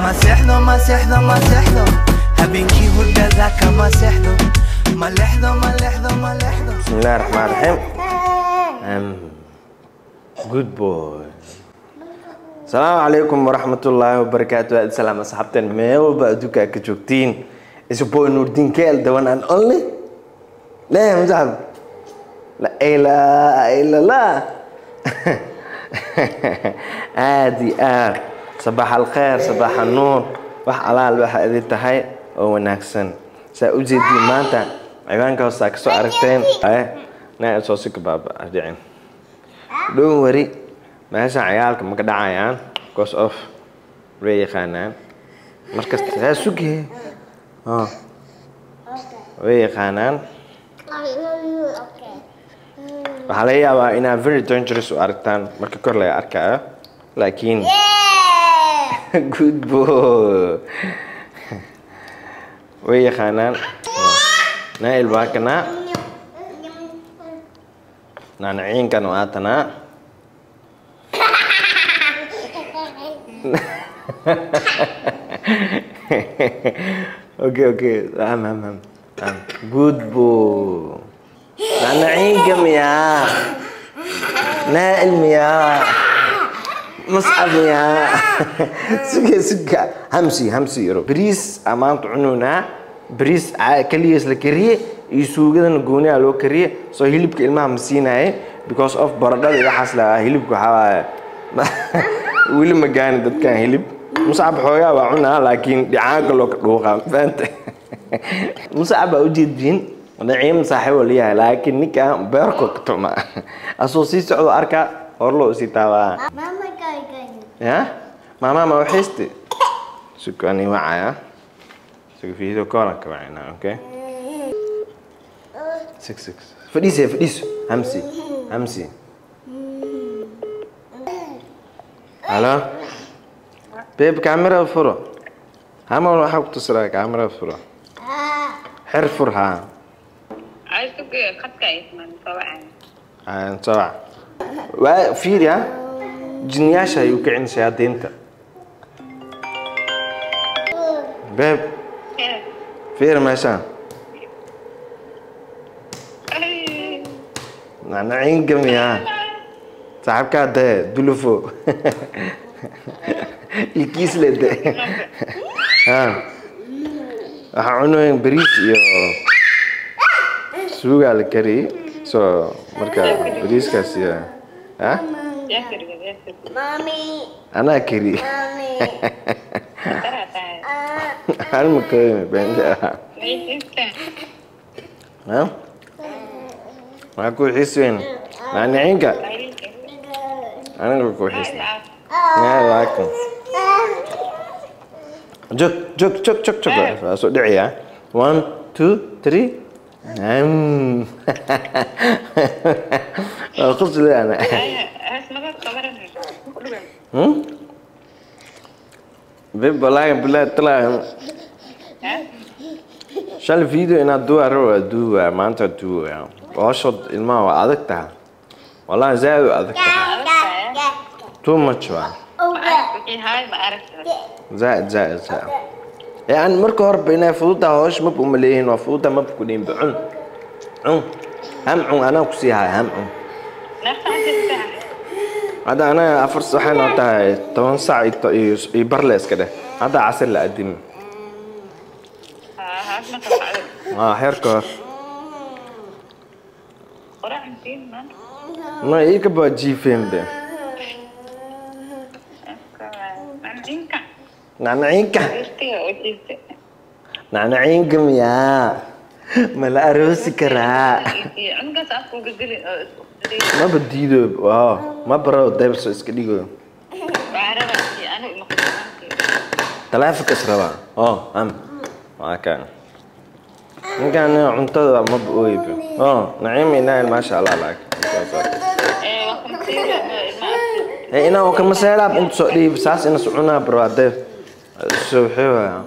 مسحنا هبنكي هدى ذاك مسحنا ملحنا بسم الله الرحمن الرحيم. Good boy. السلام عليكم ورحمة الله وبركاته. السلام أصحابتين ميل بأدوكا كجوكتين. It's your boy نور الدين كيل the one and only. لا يا مزعب. لا إلا لا. عادي صباح الخير صباح النور وحلال waxa idin tahay oo wanaagsan saa u jeedii maanta ciwaanka hoos ka soo aragteen na soo si kabaab adicin don't worry meesha ciyaalka ma ka dhacayaan because of reeyaqaanaan marka saa sugee reeyaqaanaan waxa la yaabaa inaa very dangerous u aragtaan marka kor la arkayo laakiin good boy. ويا خانان نايل باكنا نانعين كانوا آتنا اوكي هم good boy. نانعين كم يا نائل مياه مصعب يا سكة همسي يرو بريس أمانت عنونا بريس كليس لكريه يسوق ده نقولي على كريه so هيلب كلمة همسينا because of برادة إذا حصل هيلب كحوا ويل مجاني ده كان هيلب مصعب حويا وعنا لكن دعاء لوقا فانت مصعب أوجد جين نعيم صاحب وليها لكن نكا بيركو كتوما أسوسيس على أركا أورلو سيتاوا يا ماما ما وحشتي سكاني معايا سكي في هذا كونك معنا اوكي 6 فديس همسي هلا بيب كاميرا فرو هم ولا حق تصرا كاميرا فرو حرفرها عايز تبقى خد كيف من طبعا طبعا وفير جنياشة يوقعن شياطينتا بيب فير ماشان نعنعين قميا صاحب كاده دلوفو الكيس لده عنوين بريس يو سوق على كري سو مركا بريس كاسيا مامي أنا كري أنا مكرم بنجا ها ما أقول حسين أنا عينك أنا أقول حسين يا لكم جك أسوء دعية 1 2 3 خذ لي أنا بيب والله طلع شال الفيديو انا دو ما انت دو يعني واشد الماء وعدكتها والله زاد وعدكتها تو ماتش هاي ما عرفت زائد يعني مركو هرب هنا فوضى هوش مبقوا مليين وفوضى ما بكونين بعن هم انا كسي هاي هم هذا أنا أفرس حين تاع 8 ساعة يبرلس كده هذا عسل لقديم حركة ما يكبر جي فين ده نعنعينكم يا ملا أروسي كرا ما بديده ما برا دايبس اسكديغو تلافك اسربا كان كان عنتظر ما بقوي نعيم ينال ما شاء الله لك انا وكان مسيلاب انت سعودي بساس انا سعونا برواده سوحيوها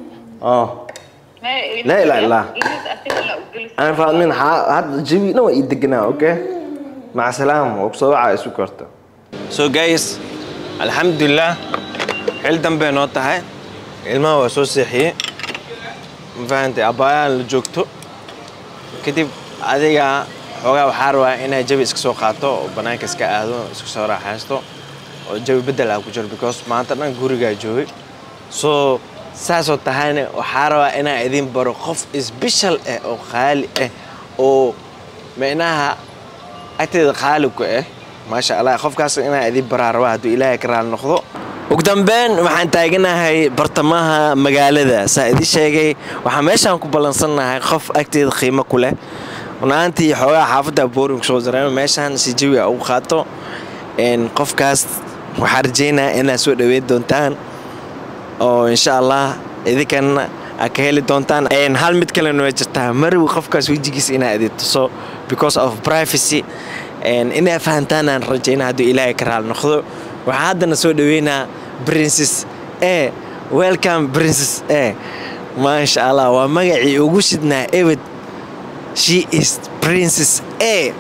لا انا فاهمين هاد جيبي نو يدقنا اوكي مع سلامة وبصراحة سكرته. So guys, الحمد لله حل دم بينوتها ilmaha waa soo seexiyey ma fahantay abbaayaan la joogto kadib adiga xoogaa waxaa rabaa inay jawi iska soo qaato oo bannaanka iska aado iska soo raaxaysto oo jawi beddel ah ku jiro because maanta dhan gurigaa joogay soo saasoo tahayna waxaa rabaa inaan idin baro qof special ah oo qaali ah oo micnaha agteeda qaali ku ah maasha allah qofkaas inaan idin baraa rabaa hadduu ilaahay ka raali noqdo ugu dambeyn waxaan taaganahay bartamaha magaalada saa idin sheegay waxaan meeshaan ku ballansanahay qof agteeda qiimo ku leh runaaantii xoogaa xaafadda booring soo dareemo meeshaan si jawi ugu qaato qofkaas waxaan rajaynayaa inaad soo dhaweyn doontaan oo insha allah idinkana aad ka heli doontaan hal mid kalena way jirtaa marwi qofkaas wejigiisa inaad idin tuso because of privacy inaad fahantaan aan rajaynaa hadduu ilaahay ka raali noqdo waxaa haddana soo dhaweynaa princess a welcome princess a maasha allah waa magacii ugu shidnaa ebed she is princess a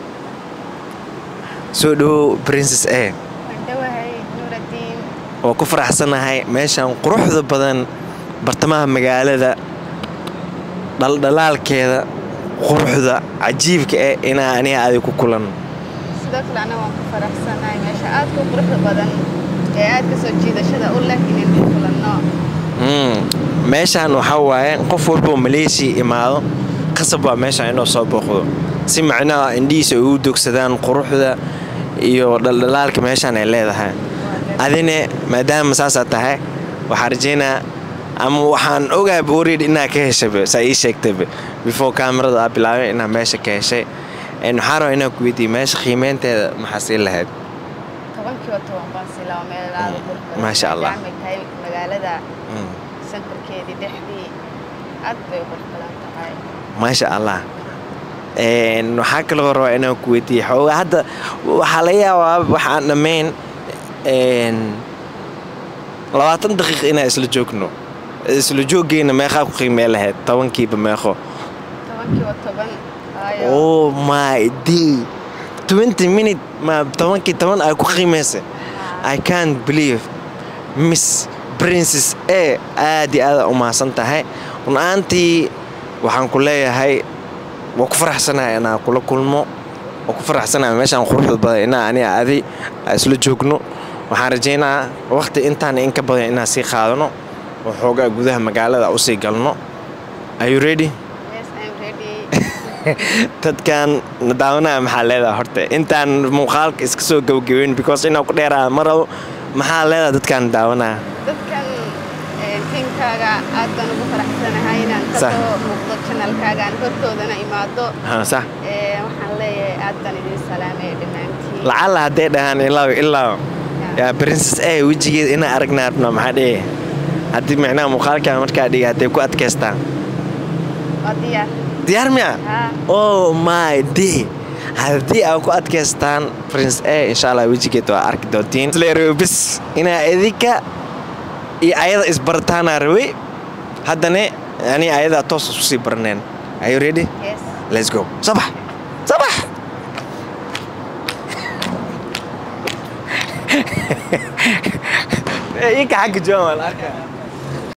soo dhawow princess a oo ku faraxsanahay meeshaan quruxda badan bartamaha magaalada dhaldhalaalkeeda quruxda cajiibka ah inaa aniga aadi ku kulan sidoo kale ana waan ku faraxsanahay meesha aad ku quruxda badan ee aad ka soo jiidashada u leh inaan ku kulanno meeshaan waxaa waaye qof walba Malaysia imaado qasab waa meeshaan inuu soo booqdo si macnaha indhiisa ugu dogsadaan quruxda iyo dhaldhalaalka meeshaan ay leedahay adine maadaama saasa tahay waxaan rajaynaa ama waxaan ogaa booriid inaa ka heshay saa ii sheegtay before kamerada aa bilaabay inaa meesha ka heshay waxaan rabaa inaan ku weydiiyo meesha qiimeynteeda maxaa sii lahayd 10 baan sii lahaa meel aad u qurux maasha allah magaalada santarkeedii dhexdii aad bay u qurux badan tahay maasha allah waxaa kaloo rabaa inaan ku weydiiyo xoogaa hadda waxaa laga yaabaa waxaan dhammayn 20 daqiiqo inaan isla joogno isla jooggeena meeqaa ku qiimee lahayd 10kiiba meeqo 10 oh my day 20 minutes ma 10 ay ku qiimeysay I can't believe Miss Princess A aad iyo aad u mahadsan tahay runaaantii waxaan ku leeyahay waa ku faraxsanahay inaan kula kulmo waa ku faraxsanahay meeshaan quruxda badan inaan aniga adi isla joogno waxaan rajaynaa waqti intaan in ka badan inaan sii qaadano oo xoogaa gudaha magaalada u sii galno are you ready yes I'm ready dadkan daawanaya maxaa leedahay horta intaan muuqaalka iska soo gabagabeyn because inaan ku dheeraa maro maxaa leedahay dadkan daawanaya dadkan tiimkaaga aad baan ugu faraxsanahay inaan ka soo muuqdo channelkaaga aan hortoodana imaado sax waxaan leeyahay aad baan idin salaamay dhammaantiin lacala hadday dhahaan ilaa yaa princess a wejigeeda inaan aragnaa rabnaa maxaa dhihi haddii micnaha muuqaalkaa markaa dhiga hadday ku adkaystaan waa diyaar miya oh my day haddii aad ku adkaystaan prince a insha allah wejigeeda waa arki doontiin bis inaa idinka iyo ayada isbartaanaa rabay haddana ani ayadaa toos isku sii baraneen are you ready yes let's go sabax sabax إيه كحاجة جمال